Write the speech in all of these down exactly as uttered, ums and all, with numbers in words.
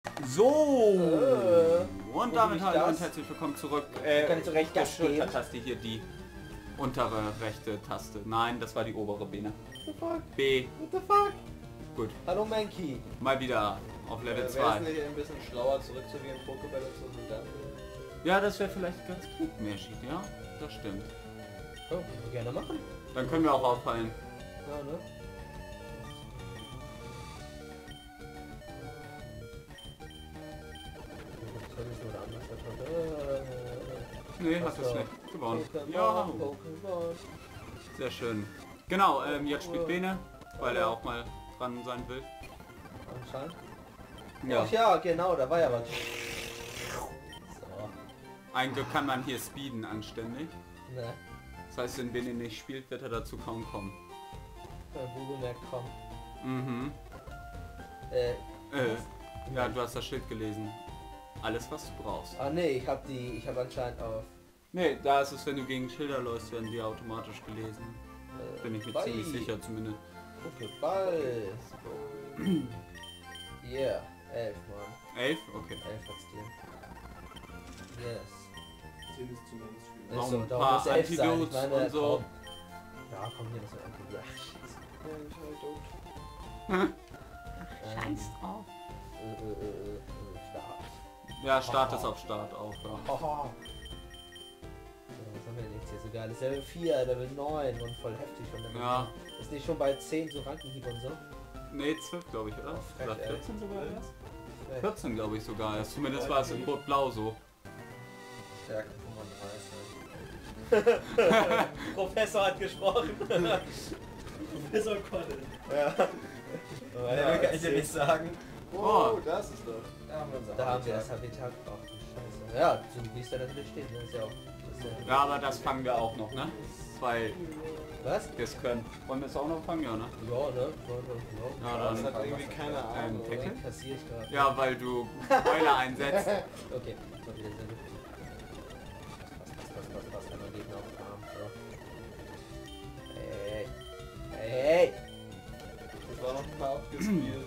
So! Äh, und wo damit bin ich hallo das? und herzlich willkommen zurück. Äh, Kann ich so recht der Gas geben? Schultertaste hier, die untere rechte Taste. Nein, das war die obere Biene. What the fuck? B. What the fuck? Gut. Hallo Mankey. Mal wieder auf Level Äh, zwei. Wäre es nicht ein bisschen schlauer zurückzugehen, Pokébälle zu und dann... Ja, das wäre vielleicht ganz kriegmäßig, ja? Das stimmt. Oh, können wir gerne machen. Dann können wir auch auffallen. Ja, ne? Nee, hast du nicht gewonnen. Ja, sehr schön. Genau, ähm, jetzt spielt Bene, weil er auch mal dran sein will. Anscheinend. Ja. Ach ja, genau, da war ja was. So. Ein Glück kann man hier speeden anständig. Ne. Das heißt, wenn Bene nicht spielt, wird er dazu kaum kommen. Google merkt, komm. Mhm. Äh, Äh, ja, du hast das Schild gelesen. Alles, was du brauchst. ah nee, ich hab die, ich hab anscheinend auf. Nee, da ist es, wenn du gegen Schilder läufst, werden die automatisch gelesen. Äh, Bin ich mir Ball. ziemlich sicher zumindest. Okay, Ball. Yeah, elf, Mann. Elf? Okay. Elf hat's dir. Yes. zehn ist zu wenig spielen. Noch Ist so, ein darum paar muss elf sein. Ich Antidotes meine, und so. komm. Ja, komm hier, das wird Antidote. Ach, scheiße. Ähm, drauf. äh, äh, äh, äh, Start. Ja, Start ist auf Start auch. Ja. Haha. So, was haben wir denn jetzt hier so geiles? Level vier, Level neun und voll heftig schon. Level Ja. neun. Ist nicht schon bei zehn so Rankenhieb und so? Nee, zwölf glaube ich, oder? Oh, frech, Oder ey. vierzehn sogar erst? Frech. vierzehn glaube ich sogar erst. Zumindest war es in Rot-Blau so. Stärke fünfunddreißig. Professor hat gesprochen. Professor Colin. Ja. Ja, kann ich dir nicht sagen. Oh. Oh, das ist doch. Da haben wir unser Da haben wir das Habitat. Habitat. Ach du Scheiße. Ja, so wie es da natürlich steht. Ne? Ist ja auch. Ist ja, Ja, aber das fangen wir auch noch, ne? Weil was? wir es können. Wollen wir es auch noch fangen, ja, ne? Ja, ne? Ja, ja, Ja, Das dann. hat irgendwie keine Ahnung. Ein ja. Tackle? Den kassiere ich gerade. Ja, weil du Spoiler einsetzt. Okay, das war wieder sehr gut. Pass, pass, pass, pass, pass, einmal Gegner auf den Arm. So. Hey, hey, hey! Das war noch ein paar abgespielt.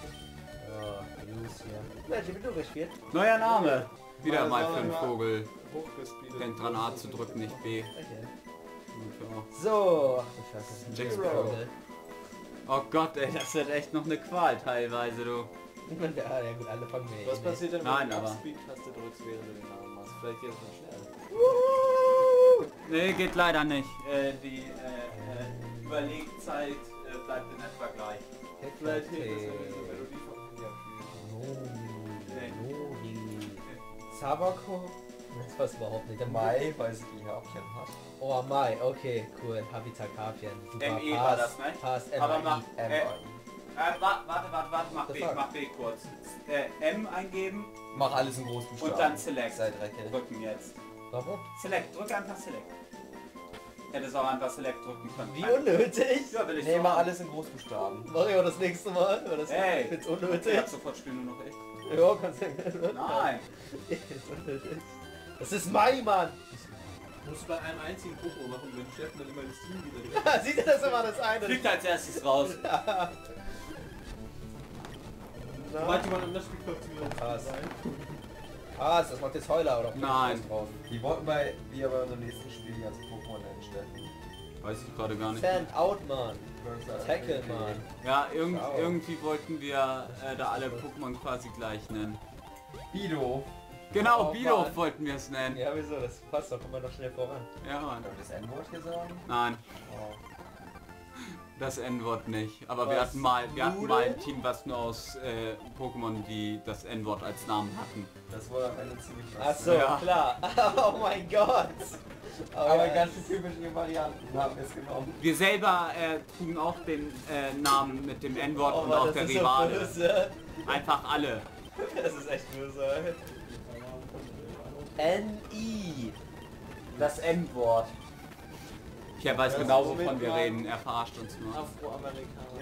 Oh, News hier. Mensch, ich bin durchgespielt. Neuer Name. Wieder Das mal war für einen mal Vogel. Hochgespielt. Denkt dran, A zu drücken, nicht B. Okay. Gut, ja. So, ach du Scheiße. Jack Hero. Sparrow. Oh Gott, ey, das wird echt noch eine Qual teilweise, du. Ja, ja gut, alle fangen wir Was eh passiert denn, wenn Nein, du die aber- Speed-Taste drückst, während du den Namen machst? Vielleicht geht es mal schnell. nicht. Nee, geht leider nicht. Äh, die äh, äh, Überlegzeit äh, bleibt in etwa gleich. Vielleicht hilft es, Okay. wenn du die Melodie von Handy abspielst. Nori. Sabako? Das weiß ich überhaupt nicht. Der Mai, weil sie die Häppchen hat. Oh, Mai, okay, cool. Habitat Carpien. Super, M E passt, war das, ne? Passt, M Aber A I. mach, M äh, äh, warte, warte, warte, warte, mach The B, fuck? mach B kurz. Äh, M eingeben Mach alles in Großbuchstaben. und dann Select. Sei dreckig. Drücken jetzt. Warum? Select, drück einfach Select. Hättest auch einfach Select drücken können. Wie unnötig? Ja, will ich Nee, so mach machen. alles in Großbuchstaben. Mach ich auch das nächste Mal. Oder das Ey, ich find's Ich unnötig. hab sofort spielen nur noch ich. Ja, kannst du gerne. Nein. Ist unnötig. Das ist Mai, Mann. Du musst bei einem einzigen Pokémon machen, wenn Chef dann immer das Team wieder... Ja, sieht ihr das immer das eine? Fliegt als erstes raus. Sobald jemand anders spielt, kommt es wieder Krass. rein. Krass, das macht jetzt Heuler oder? Nein. Drauf. Die wollten bei, wir bei unserem nächsten Spiel die ganzen Pokémon entstellen. Weiß ich gerade gar nicht. Stand out, Mann. Tackle, Mann. Ja, irgend, Ciao. irgendwie wollten wir äh, da alle Pokémon quasi gleich nennen. Bido. Genau, Oh, Bilo Mann. wollten wir es nennen. Ja, wieso? Das passt doch. Kommen wir doch schnell voran. Ja, Mann. Darf ich das N-Wort hier sagen? Nein, Oh. das N-Wort nicht. Aber wir Was? hatten mal, wir hatten Nudel? mal ein Team, was nur aus äh, Pokémon, die das N-Wort als Namen hatten. Das wurde am Ende ziemlich Ach lustig. so, Ja. klar. Oh mein Gott. Aber ja. ganz typische Varianten haben wir es genommen. Wir selber äh, trugen auch den äh, Namen mit dem N-Wort Oh und Mann, auch das der ist so Rivale. böse. Einfach alle. Das ist echt böse. ey. N I. Das N-Wort. Ich weiß Das genau, ist wovon mit wir meinem- reden. Er verarscht uns nur. Afroamerikaner.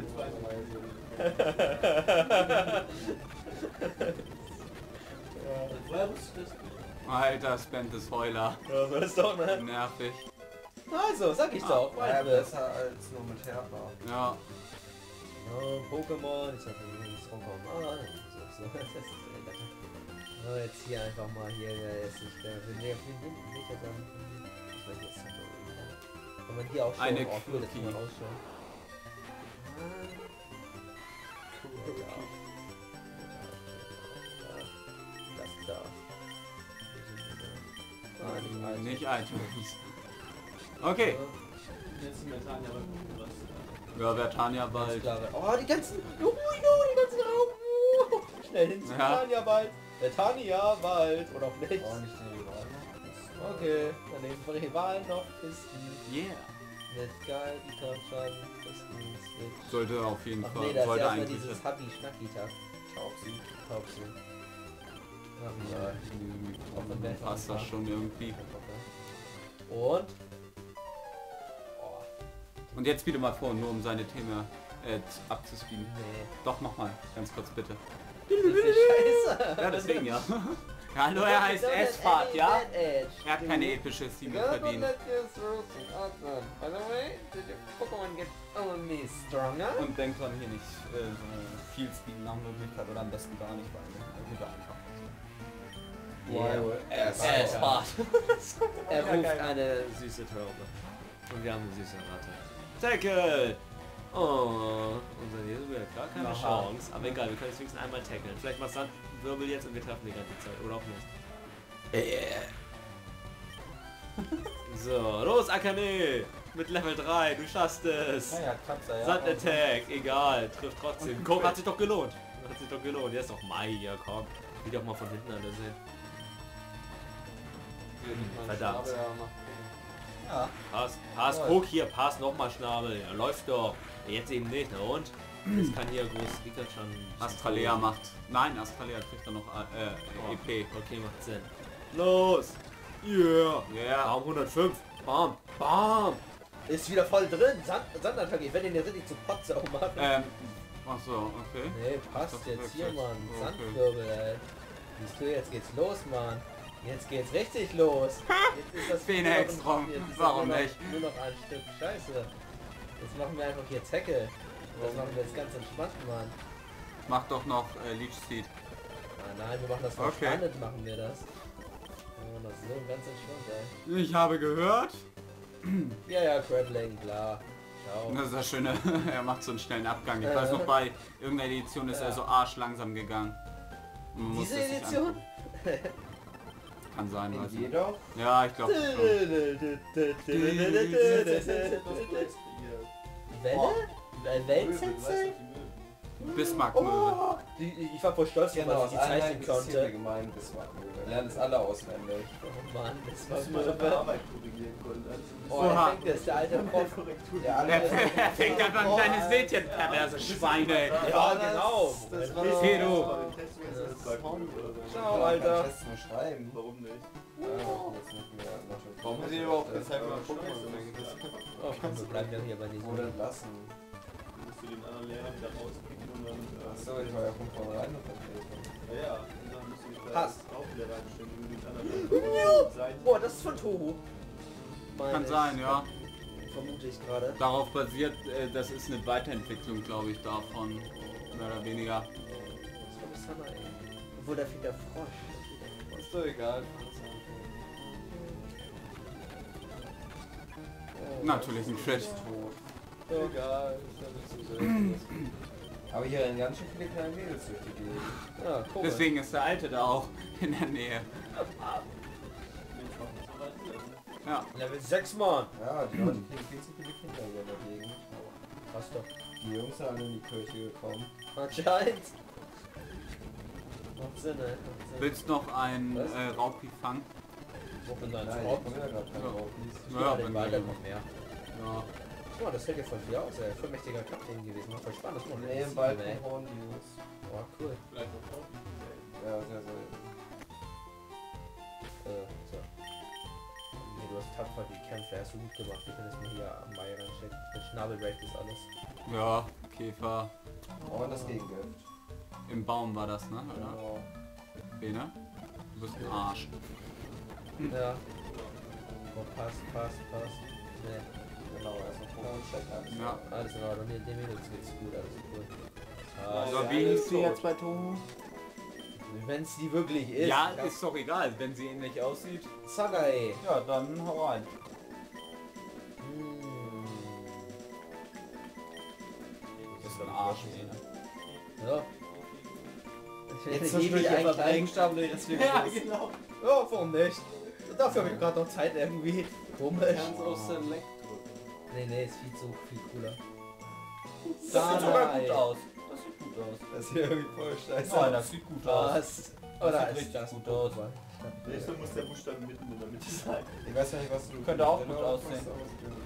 Woher wusstest du das? Alter, Spend ist Heuler. Ja, so ist doch, ne? Nervig. Also, sag ich doch. Ja, Wildwest. besser als nur mit Herber. Ja. Oh, Pokémon, ich sag nicht, Pokémon. So, so. Das ist So, jetzt hier einfach mal hier, der ist nicht der. Nee, auf den Wind nicht, dann. Ich weiß jetzt nicht. Kann man hier auch schon. Eine Oh, cool, das kann man Cookie. ausschauen. Das da. Ah, die alte. Nicht iTunes. Okay. Jetzt sind wir Tanja, aber gucken, was. Ja, Vertania bald. Klare. Oh, die ganzen. Juhu, juhu, die ganzen Raupen. Schnell hin zum Ja. Tanja bald. Der Tanja bald. Oder auch nicht. Auch nicht den Rivalen. Okay, dann nehmen wir Rivalen noch Pisten. Yeah. Mit geil, Gitarrenschaden, Pisten, Switch. Sollte auf jeden Ach Fall. nee, das ist sollte erstmal eigentlich. dieses Happy-Schnacki-Tag. Taubsi. Taubsi. Ach ja. Auch von Ja, der passt das Farbe. schon irgendwie. Und? Und jetzt wieder mal vor, nur um seine Themen äh, abzuspeeden. Nee. Doch, mach mal. Ganz kurz bitte. Das ist scheiße. Ja, deswegen ja. Hallo, er heißt S-Fahrt, ja? Er hat keine epische Theme verdient. By the way, did your Pokémon get only stronger? Und denkt dran, hier nicht äh, so viel Speed nach Möglichkeit oder am besten gar nicht, weil wir einfach. Yeah. S-Fahrt. Er ruft eine süße Taube. Und wir haben eine süße Ratte. Tackle! Oh, unser Jesu hat gar keine Aha. Chance. Aber egal, wir können es wenigstens einmal tackeln. Vielleicht macht Sandwirbel jetzt und wir treffen die ganze Zeit. Oder auch nicht. So, los Akane! Mit Level drei, du schaffst es! Naja, Kratzer, ja. Sand Attack, egal, trifft trotzdem. Guck, hat sich doch gelohnt. Hat sich doch gelohnt. Jetzt ist doch Mai, ja komm. Wie doch mal von hinten an der sehen. Verdammt. Ja. Pass, pass, Toll. guck hier, pass nochmal Schnabel. Ja, läuft doch. Jetzt eben nicht, na und? Jetzt kann hier groß Pikachu. Astralea macht. Nein, Astralea kriegt dann noch äh, Oh, E P. okay, macht Sinn. Los! Yeah! Ja. Bam, hundertfünf. Bam! Bam! Ist wieder voll drin. Sand Sandattacke. Ich werde den jetzt richtig zu Potze auch machen. Ähm. Ach so, okay. Nee, passt Das jetzt hier, wirklich. Mann. Okay. Sandwirbel, ey. Siehst du, jetzt geht's los, Mann. Jetzt geht's richtig los. Jetzt ist das Phoenix nur noch- rum. jetzt ist Warum nur noch, nicht? Nur noch ein Stück Scheiße. Jetzt machen wir einfach hier Tackle. Das machen wir jetzt ganz entspannt, Mann. Mach doch noch äh, Leech Seed. Ah, nein, wir machen das voll Okay. spannend, machen wir das. Wir machen das so ganz entspannt, ey. Ich habe gehört. Ja, ja, Crabling, klar. Ciao. Das ist das Schöne. Er macht so einen schnellen Abgang. Ich weiß noch, bei irgendeiner Edition ist er so arschlangsam gegangen. Man musste Diese es sich Edition? angucken. Kann sein, In weiß ich. jeder. Ja, ich glaube schon. Welle? Äh, Weltsätze? Bismarck-Möwe. Oh, die, ich war voll stolz, Genau, dass ich die zeichnen konnte. gemein Bismarck-Möwe. Wir lernen es alle auswendig. Oh Mann, das Was war man bei Möwe. Arbeit korrigieren konnte. Also, Oh, Oha. er fängt jetzt, der alte Prof. Der Er, andere. er fängt an ein kleines Mädchen, perverse Schweine. Ja, genau. das war Bis hier, du. Ciao, Alter. Tests nur schreiben. Warum nicht? Ja, jetzt nicht mehr. Noch schon- Warum hat ihr überhaupt gezeigt, wie man Pokémon so lange ist? Oh, komm, wir bleiben ja hier bei diesem. Oder lassen. Musst du den anderen Lehrer wieder rauspicken und dann... äh, Achso, ich war ja von vornherein noch vertreten. Ja, ja. Und dann musst du dich da Pass. auch wieder reinstellen, wenn du den anderen Seiten... Boah, das ist von Toho. Meine Kann ich. sein, ja. Vermute ich gerade. Darauf basiert, äh, das ist eine Weiterentwicklung, glaube ich, davon. Mehr oder weniger. Das ist von Summer, ey. Obwohl, da fehlt der Frosch. Da fehlt der Frosch. Ist doch egal. Natürlich ein Crit. Tot. Egal, ist ja nicht so selten. Aber hier rennen ganz schön viele kleine Mädels durch die Gegend. Ja, cool. Deswegen ist der Alte da auch in der Nähe. Ja. Level sechs, Mann. Ja, die Leute kriegen viel zu viele Kinder hier in der Gegend. Passt doch. Die Jungs sind alle in die Kirche gekommen. Anscheinend. Macht Sinn, ey. Macht Sinn. Willst noch ein Was? äh, Raupi fangen? Wo bin da Nein, ein ich Schrott? komme ja gerade kein Ja. Raupis. Ja, Ja, den wenn Wald wir- noch mehr. Ja. Guck mal, das fällt ja voll viel aus, ey. Voll mächtiger Kapitän gewesen. War voll spannend. Das Nee, im Wald kommen Hornviews. Oh, cool. Vielleicht auch drauf. Ja, sehr selten. Äh, so. Nee, du hast tapfer die Kämpfe erst so gut gemacht. Wir können das mal hier am Mai reinstecken. Mit Schnabelbreak ist alles. Ja, Käfer. Oh, und das Gegengift. Im Baum war das, ne? Oder? Genau. Bene? Du bist ein Arsch. Ja. Oh, passt, passt, passt. Nee. Genau, erstmal Pokémon checken. Ja. Alles in Ordnung. Dem Mädels geht's gut, alles cool. Ah, So, ja, wie alles hieß sie tot. jetzt bei Toho? Wenn es die wirklich ist. Ja, ist doch egal, wenn sie ähnlich aussieht. Sagai. Ja, dann hau rein. Hm. Das ist ein Arsch. Ja. Jetzt zerstöre ich einfach Eigenstamm, deswegen. Ja, genau. Ja, warum nicht? Dafür habe ich gerade noch Zeit irgendwie. Komisch. Kannst auf Select drücken. Nee, nee, ist viel zu viel cooler. Das sieht sogar gut aus. Das sieht gut aus. Das sieht irgendwie voll scheiße Nein, aus. das sieht gut aus. Was? Oder sieht ist richtig das gut aus. Nächstes muss der Buchstaben mitten in der Mitte sein. Ich weiß ja nicht, was du... Könnte auch gut Genau, aussehen. was du ausgeben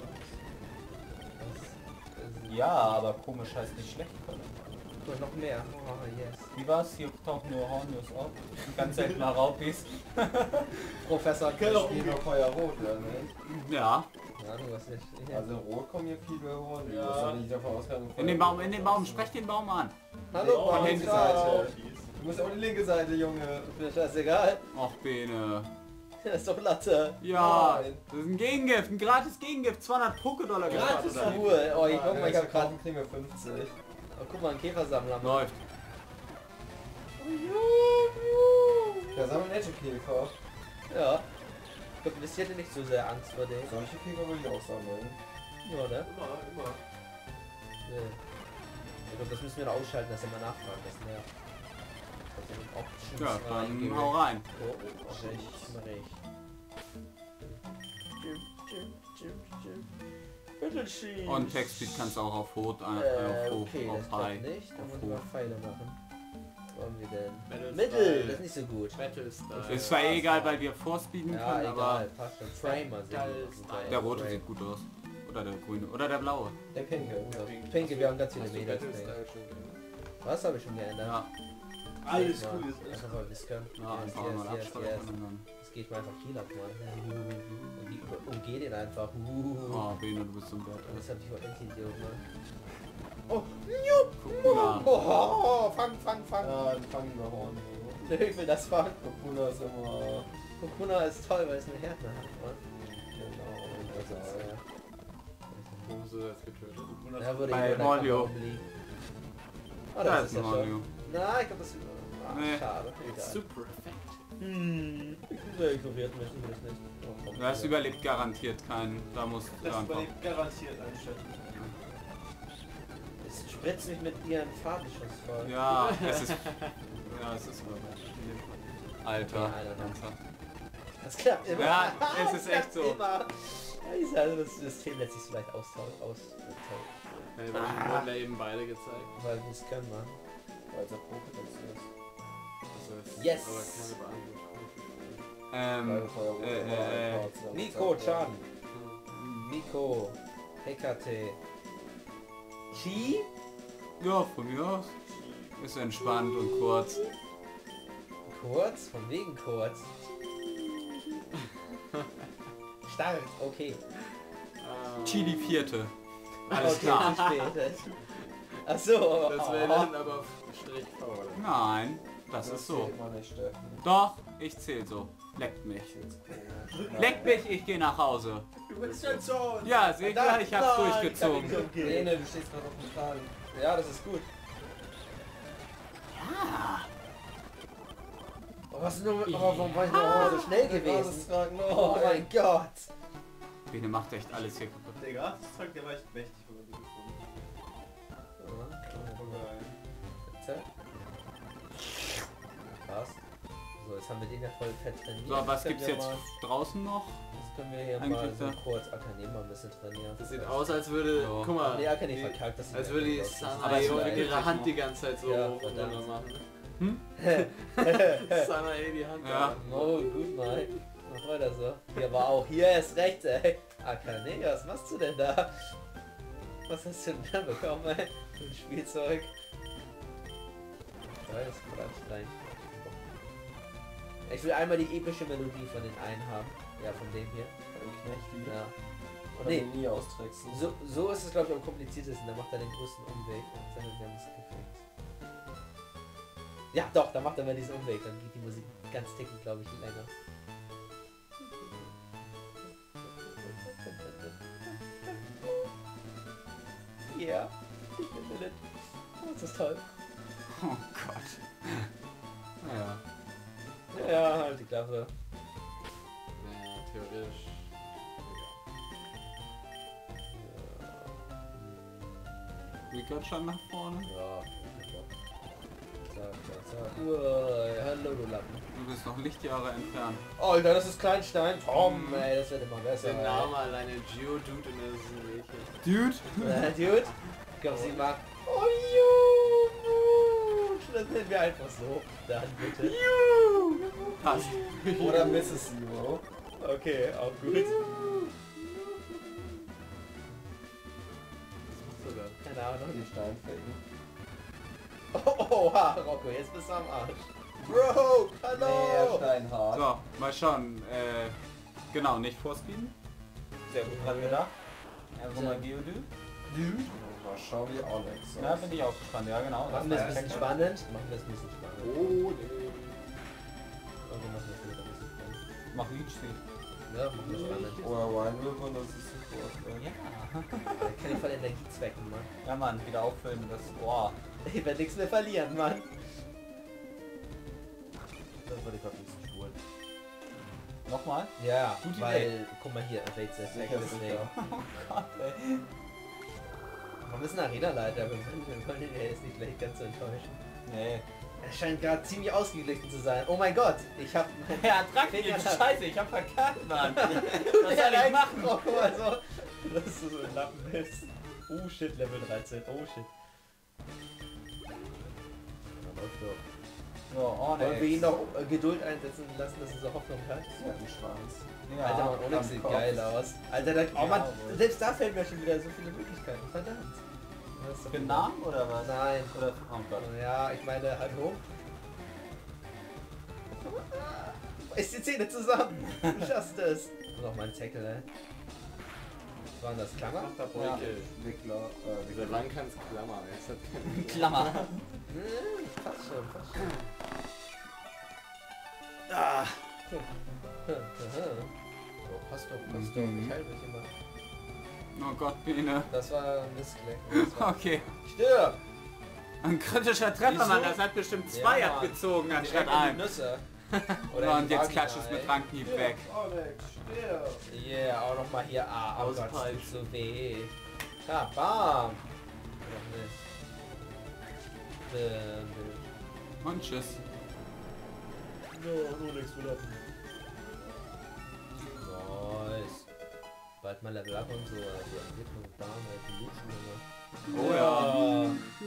Ja, aber komisch heißt nicht schlecht können. Und noch mehr. Oh, yes. Wie war's? Hier tauchen nur Hornius auf. Ganz selten mal Raupis. Professor kannst. Keller. Die noch Feuerrot, ja, ne? Ja. Ja, du hast nicht. Also in Rot kommen hier viele Horn. Ja. Das ist doch nicht davon ausgegangen. In den Baum, in den Baum. Sprech den Baum an. Hallo, Oh, Baum. linke Seite. Du musst auf die linke Seite, Junge. Ist mir scheißegal. Och, Bene. Das ist doch Latte. Ja, Nein. das ist ein Gegengift. Ein gratis Gegengift. zweihundert Pokédollar Gratis gekostet. Ruhe. Oh, ich guck mal, ich hab gerade grad. kriegen wir fünfzig. Oh, guck mal, ein Käfersammler. Läuft. Da sammeln nette Käfer. Ja. Ich glaube, bis hätte nicht so sehr Angst vor dem. Solche Käfer würde ich auch sammeln. Ja, ne? Immer, immer. Nee. Ich glaube, das müssen wir noch ausschalten, dass er mal nachfragen. Das nervt. Also in Options Ja, dann reingehen. hau rein. Oh, recht, recht. Battlesheet. Und Textbeat kannst du auch auf Rot, äh, Äh, auf Hoch, okay, das auf High. klappt nicht. Dann auf müssen wir Hoch. Pfeile machen. Wo haben wir denn? Battle Mittel, Style. das ist nicht so gut. Battle Style. Ist zwar eh egal, weil wir vorspeeden Ja, können, aber egal, passt schon. Framer sind Geil, wir. Style. der rote sieht gut aus. Oder der grüne. Oder der blaue. Der Pinke. Pinke, wir haben ganz viele Hast du Mädels. Battle Pink. Style schon geändert? Was habe ich schon geändert? Ja, Alles Mal. gut, ist alles Einfach mal Whiskern. ja Yes, einfach yes, mal yes, abspeichern yes. und dann... Jetzt gehe ich mal einfach Heal ab, Mann. Und die umgeh den einfach. Uh. Oh, Bene, du bist so ein Bad. Das hab ich mal Idiot, Mann. Kokuna. Oh, fang, fang, fang. Ja, dann fangen wir Horn. Nö, ich will das fangen. Kokuna ist immer... Kokuna ist toll, weil es eine Härte hat, Mann. Genau, Das ist, also, ja. Wo hast du das getötet? Da würde Bei ich Molio. Oh, Da das ist ist ja ein schon. Molio. Nein, ich glaube, das ist... Ah, Nee. schade. Egal. Super Effekt. Hm. Der ignoriert mich, ich will es nicht. Das überlebt garantiert keinen. Da muss Das einfach... überlebt garantiert einstellen. Es spritzt mich mit ihren Farbenschuss voll. Ja, es ist... Ja, es ist... Alter. Ja, Alter. Ernsthaft. Das klappt immer. Ja, es ist Das echt klappt so. Immer. Ja, also das System lässt sich vielleicht austauschen. Aus, Hey, weil ich wurde eben beide gezeigt. weil wir es können, Mann. weil es auch Pokédex ist. Das ist Yes. aber keine Beantwortung. Ähm... Weil Feuerrot äh, immer äh, ein Part zusammen Nico gezeigt Chan. Nico. P K T. Chi? Ja, von mir aus. Ist entspannt und kurz. Kurz? Von wegen kurz. Stark, okay. Ah, Chili vierte. Alles okay, klar. zu spät. Ach so. Das wäre oh. dann aber Strich V, oder? Nein, das Das ist so. zählt man nicht, Steffen. Doch, ich zähl so. Leckt mich. Leckt mich, ich gehe nach Hause. Du bist schon so. Ja, seht ihr, ich hab's Nein, durchgezogen. kann ich nicht umgehen. Lene, du stehst gerade auf dem Plan. Ja, das ist gut. Ja. Oh, was ist nur, oh, warum war ich noch so schnell gewesen? Oh mein Gott. Bene macht echt alles hier kaputt. Digga, das Zeug, der war echt mächtig, wenn man die gefunden Bitte. Passt. So, jetzt haben wir den ja voll fett trainiert. So, was können gibt's wir jetzt Mal, draußen noch? jetzt können wir hier Ein mal Glück so da. kurz Akadema ein bisschen trainieren. Das sieht aus, als würde, Ja. guck mal, Nee, Akadema die- verkackt. Das sieht als ja würde die gut aus. Sanae Aber es ihre entwickelt sich Hand noch. die ganze Zeit so Ja, hoch und verdammt. runter machen. Hm? Sanae die Hand. Ja. Oh, gut mal. Mach weiter so. Hier aber auch. Hier ist rechts, ey. Akadema, was machst du denn da? Was hast du denn da bekommen, ey? Ein Spielzeug. Ja, das ist Quatsch, nein. Ich will einmal die epische Melodie von den einen haben. Ja, von dem hier. Ja. Oder Nee. nee. nie austricksen. So, so ist es, glaube ich, am kompliziertesten. Da macht er den größten Umweg. Und dann wir haben es gefixt. Ja, doch, da macht er mal diesen Umweg. Dann geht die Musik ganz ticken, glaube ich, länger. Ja. Oh, das ist toll. Oh Gott. Naja. Ja, halt die Klappe. Naja, theoretisch. Rico schon nach vorne. Ja. Zack, zack, zack. Uah, hallo du Lappen. Du bist noch Lichtjahre entfernt. Oh, Alter, das ist Kleinstein. Tom, Mhm. ey, das wird immer besser. Der Name alleine Geodude und das ist ein Mädchen. Dude? Äh, Dude, ich glaube, sie mag... Oh, Juhu! Das nennen wir einfach so. Dann bitte. Passt. Oder Misses Zero. Okay, auch gut. Sogar. Keine Ahnung. Die Steinflecken. Oh, oha, Rocco, jetzt bist du am Arsch. Bro, Sehr hallo! steinhart. So, mal schauen. Äh, genau, nicht vorspeeden. Sehr gut. Dran gedacht? Einfach mal Geodude. Dude. Mal schauen wie Onyx. Na, bin ich auch gespannt, ja genau. Machen wir es ein bisschen spannend. Machen wir es ein bisschen spannend. Oh, nee. Okay, machen wir es wieder ein bisschen spannend. Mach Leech Speed. Ja, machen wir spannend. Oder Wine River, das ist so vorstellen. Ja. Da kann ich voll Energiezwecken, Mann. Ja Mann, wieder auffüllen, das Ohr. Ich werde nichts mehr verlieren, Mann. Das würde ich verfließen, schwul. Nochmal? Ja, Gute weil, guck mal hier, Rätsel. Sicher, sicher. Oh Gott, ey. Wir müssen Arena-Leiter, wir wollen wir wollen ihn ja jetzt nicht gleich ganz so enttäuschen. Nee. Er scheint gerade ziemlich ausgeglichen zu sein. Oh mein Gott, ich hab... Ja, trag Finger mich, nach- scheiße, ich hab verkackt, Mann. Was Ja, soll ich nein, machen? Oh, guck mal so, dass du so ein Lappen bist. Oh shit, Level dreizehn, oh shit. Ja, läuft doch. So, oh Wollen wir ne. ihn noch äh, Geduld einsetzen lassen, dass er so Hoffnung hat? Ja, ein Schwanz. Ja, Alter, Mann, Onyx am sieht Kopf. geil aus. Alter, da, oh Ja, Mann, wohl. selbst da fällt mir schon wieder so viele Möglichkeiten. Verdammt. Das ist doch für den Namen oder was? Nein. Oder, oh Gott. Ja, ich meine, hallo? Ist die Zähne zusammen! Du schaffst es! Und noch mein Tackle, ey. Was war denn das? Klammer? Ach, der Beutel. Wickler, äh, Seit wann kann's Klammer? Es hat keine Klammer. Hm, fast schon, fast schon. Ah. Oh, passt doch, passt doch. Mhm. Ich halte mich immer. Oh Gott, Biene. Das war ein Missklick. Das war... Okay. Stirb! Ein kritischer Treffer, Wieso? Mann. Das hat bestimmt zwei Ja, Mann. abgezogen anstatt Direkt in die ein. Nüsse. Ja, in und die jetzt Vagina, klatscht es mit ey. Rankenhieb weg. Onyx, stirb! Yeah, auch nochmal hier. Ah, oh Gott, das tut so weh. Ja, bam! Noch nicht. Bäm, Und tschüss. No, nur nichts verlassen. Nice. Bald mal Level up und so, also Entwicklung, bam, halt die Luschen immer. Oh ja.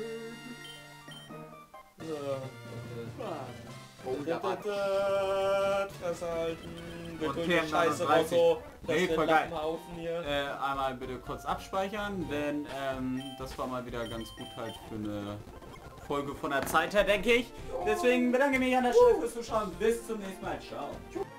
Ja. Oh, der war Fresse halten. Okay, Geduld, Scheiße, neununddreißig. Rotto. Das Nee, wird voll geil. Lappenhaufen hier. Äh, einmal bitte kurz abspeichern, denn ähm, das war mal wieder ganz gut halt für eine Folge von der Zeit her, denke ich. Deswegen bedanke ich mich an der Stelle fürs Zuschauen. Bis zum nächsten Mal. Ciao.